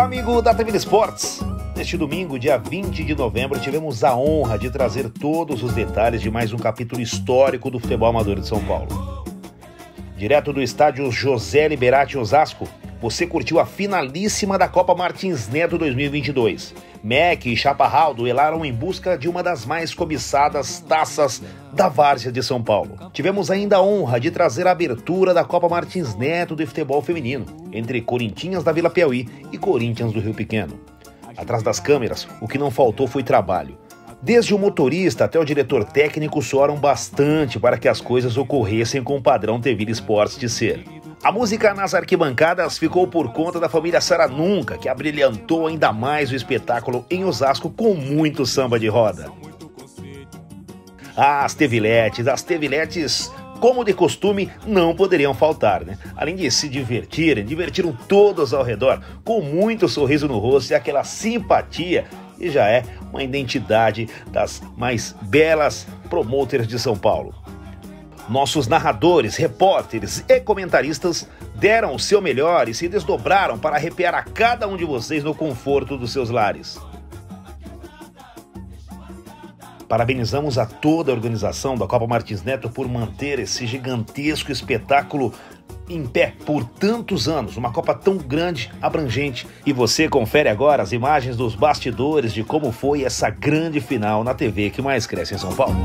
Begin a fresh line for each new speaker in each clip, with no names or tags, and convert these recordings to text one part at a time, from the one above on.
amigo da TV Esportes. Neste domingo, dia 20 de novembro, tivemos a honra de trazer todos os detalhes de mais um capítulo histórico do futebol amador de São Paulo. Direto do estádio José Liberati Osasco, você curtiu a finalíssima da Copa Martins Neto 2022. MEC e Chaparral duelaram em busca de uma das mais cobiçadas taças da várzea de São Paulo. Tivemos ainda a honra de trazer a abertura da Copa Martins Neto de futebol feminino, entre Corintinhas da Vila Piauí e Corinthians do Rio Pequeno. Atrás das câmeras, o que não faltou foi trabalho. Desde o motorista até o diretor técnico suaram bastante para que as coisas ocorressem com o padrão TV Esportes de ser. A música nas arquibancadas ficou por conta da família Saranunca, que abrilhantou ainda mais o espetáculo em Osasco com muito samba de roda. As teviletes, como de costume, não poderiam faltar, né? Além de se divertiram todos ao redor, com muito sorriso no rosto e aquela simpatia, e já é uma identidade das mais belas promoters de São Paulo. Nossos narradores, repórteres e comentaristas deram o seu melhor e se desdobraram para arrepiar a cada um de vocês no conforto dos seus lares. Parabenizamos a toda a organização da Copa Martins Neto por manter esse gigantesco espetáculo em pé por tantos anos, uma Copa tão grande, abrangente. E você confere agora as imagens dos bastidores de como foi essa grande final na TV que mais cresce em São Paulo.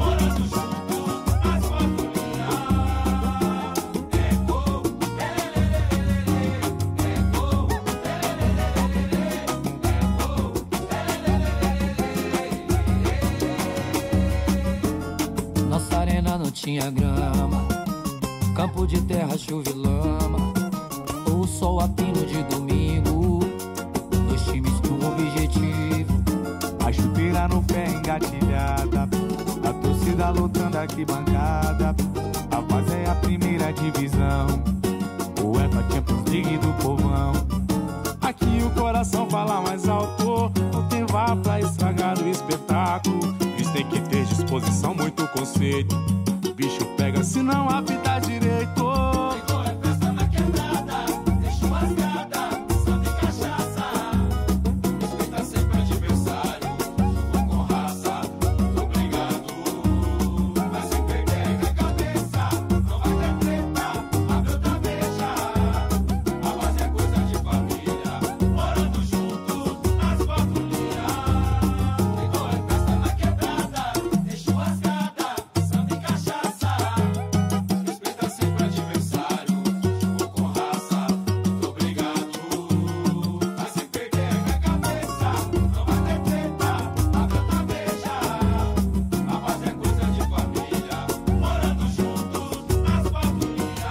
Nossa arena não tinha grama, campo de terra, chuva e lama, o sol a pino de domingo, dois times com objetivo,
a chuteira no pé engatilhada, a torcida lutando aqui bancada, a fase é a primeira divisão, o UEFA Champions League do povão. Aqui o coração fala mais alto, não tem vá pra estragar o espetáculo. Isso tem que ter disposição, muito conceito. O bicho pega se não apita direito. Igual é festa na quebrada, deixa uma rasgada, samba e cachaça. Respeita sempre o adversário, jogou com raça, obrigado. Vai se perder na cabeça, não vai ter treta, abre outra beija. A base é coisa de família, morando juntos nas quatro linhas. Igual é festa na quebrada, deixa uma rasgada, samba e cachaça. Respeita sempre o adversário, jogou com raça, muito obrigado. Vai se perder na cabeça, não vai ter treta, abre outra beija. A base é coisa de família, morando juntos nas quatro linhas.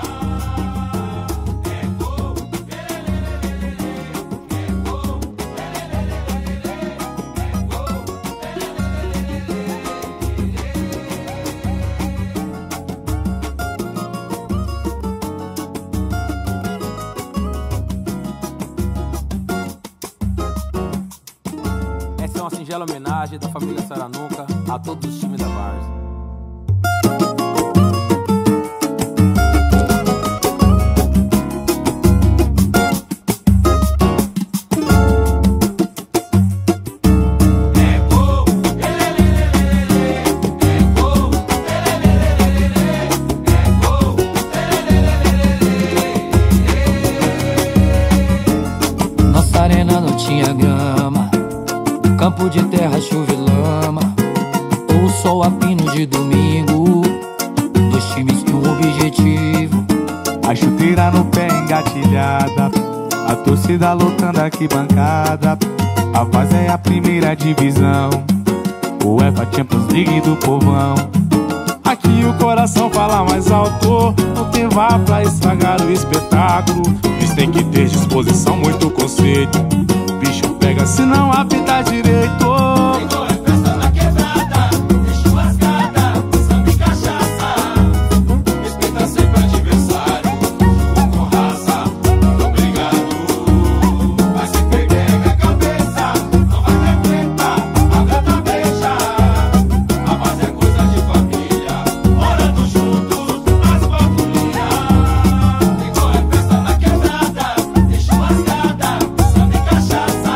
É gol,
essa é uma singela homenagem da família Saranunca a todos os times da várzea. Nossa arena não tinha grama, campo de terra, chuva e lama, o sol a pino de domingo, dois times com objetivo,
A chuteira no pé engatilhada, a torcida lutando aqui bancada, a fase é a primeira divisão, o UEFA Champions League do povão. Aqui o coração fala mais alto, não tem vá pra estragar o espetáculo. Isso tem que ter disposição, muito conceito. O bicho pega se não apita direito. Igual é festa na quebrada, deixa uma rasgada, samba e cachaça. Respeita sempre o adversário, jogou com raça, muito obrigado. Vai se perder na cabeça, não vai ter treta, abre outra beija. A base é coisa de família, morando juntos nas quatro linhas. Igual é festa na quebrada, deixa uma rasgada, samba e cachaça.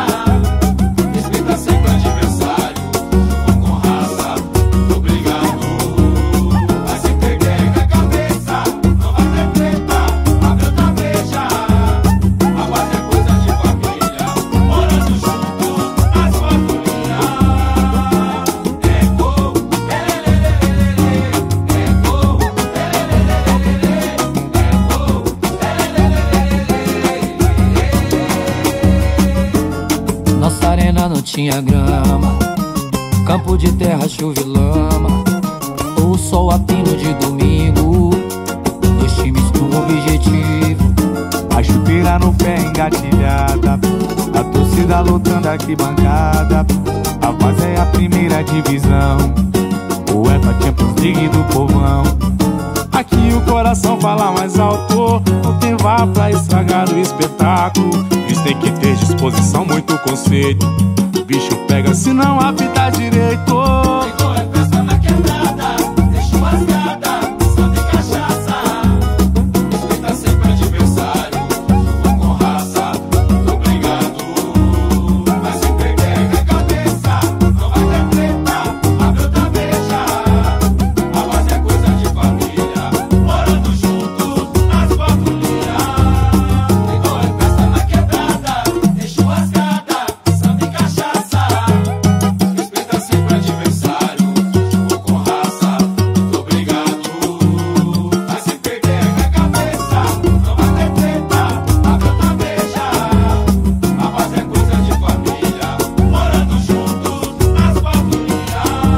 tinha grama, campo de terra, chuva e lama, o sol a pino de domingo, dois times com objetivo.
A chuteira no pé engatilhada, a torcida lotando a arquibancada. A base é a primeira divisão, UEFA Champions League do povão. Aqui o coração fala mais alto, não tem vá pra estragar o espetáculo. Isso tem que ter disposição, muito conceito. O bicho pega se não apita direito.
Pegou é festa na quebrada, deixa o rasgada, samba e cachaça. Respeita sempre o adversário, jogo com raça, muito obrigado. Mas sempre pega a cabeça, não vai ter treta, abre outra brecha. A base é coisa de família, morando junto nas quatro linhas. Pegou é festa na quebrada, deixa o rasgada, samba e cachaça. Respeita sempre o adversário, jogou com raça, muito obrigado. Mas se perder a cabeça, não vai ter treta, abre outra brecha. A base é coisa de família, morando juntos nas quatro linhas.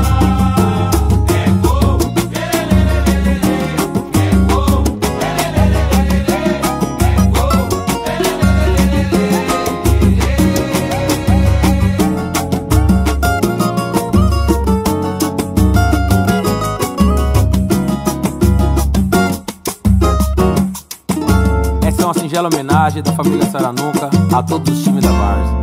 É gol, lelelelelele, é gol, lelelelelele, é gol,
Essa é uma singela homenagem da família Saranuca a todos os times da Várzea.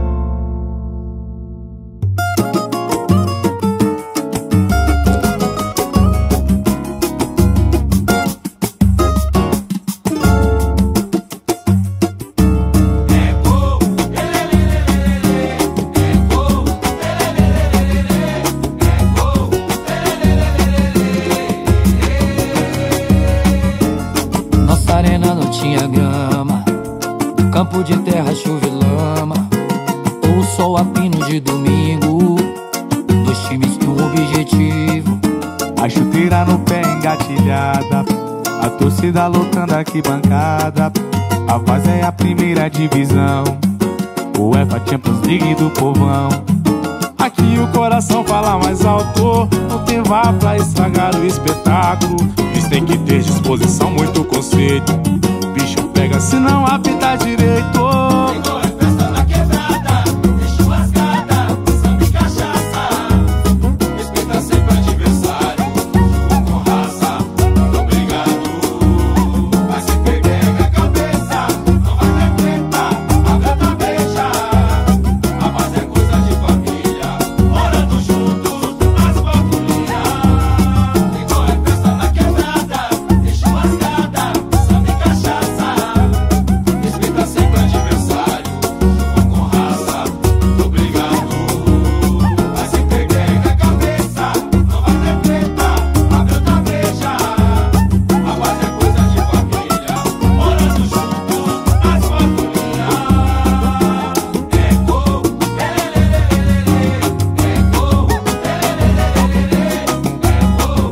Nossa arena não tinha grama, campo de terra, chuva e lama, o sol a pino de domingo, dois times com objetivo.
A chuteira no pé engatilhada, a torcida lotando a arquibancada. A base é a primeira divisão, UEFA Champions League do povão. Aqui o coração fala mais alto, não tem vá pra estragar o espetáculo. Isso tem que ter disposição, muito conceito. O bicho pega se não apita direito.
pegou é festa na quebrada, deixa o rasgada, samba e cachaça. Respeita sempre o adversário, jogo com raça, muito obrigado. Mas se perder a cabeça, não vai ter treta, abre outra brecha. A base é coisa de família, morando juntos nas quatro linhas. Pegou é festa na quebrada, deixa o rasgada, samba e cachaça. Respeita sempre o adversário, jogo com raça, muito obrigado. Mas se perder a cabeça, não vai ter treta, abre outra brecha. A base é coisa de família, morando juntos nas quatro linhas. É gol, lelelelelele, é gol, lelelelelele, é gol,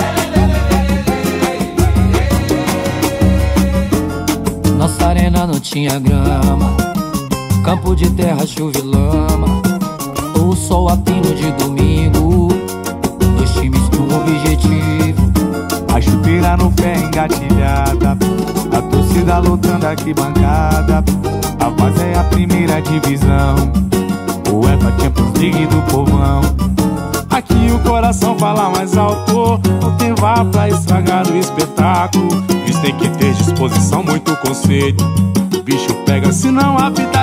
lelelelelele.
Nossa arena não tinha grama, campo de terra, chuva e lama, o sol a pino de domingo, dois times com objetivo.
A chuteira no pé engatilhada, a torcida lotando a arquibancada. A base é a primeira divisão, UEFA Champions League do povão. Aqui o coração fala mais alto, não tem vá pra estragar o espetáculo. Isso tem que ter disposição, muito conceito. O bicho pega se não apita